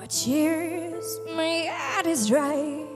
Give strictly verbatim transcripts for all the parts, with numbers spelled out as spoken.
My tears, my head is dry.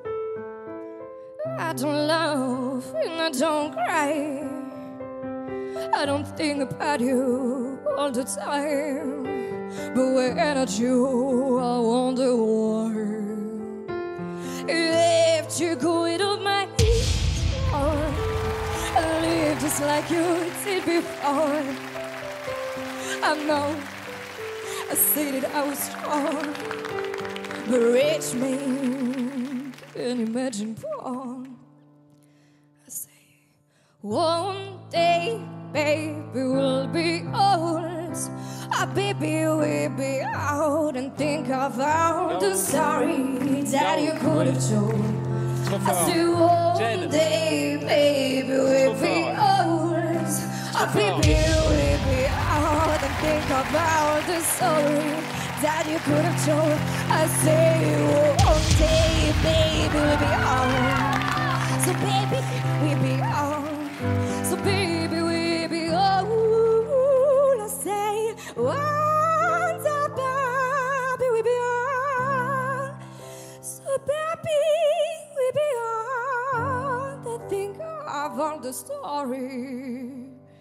I don't laugh and I don't cry. I don't think about you all the time. But when I do, I wonder why. You have to go out of my heart. I live just like you did before. I know I said that I was strong, but rich man can't imagine poor. I say, one day, baby, we'll be old. Ah, baby, we'll be out and think about the story that you could have told. I say, one day, baby, we'll be old. Ah, baby, we'll be out and think about the story that you could have told. I say, one day, baby, we'll be old. So baby, we'll be old. So baby, we'll be old. I say, one day, baby, we'll be old. So baby, we'll be old. I think I've heard the story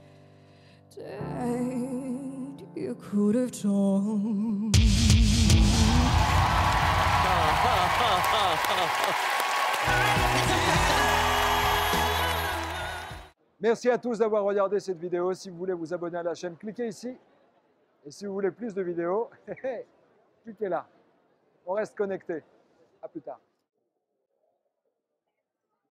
that you could have told. Merci à tous d'avoir regardé cette vidéo. Si vous voulez vous abonner à la chaîne, cliquez ici. Et si vous voulez plus de vidéos, cliquez là. On reste connecté. À plus tard.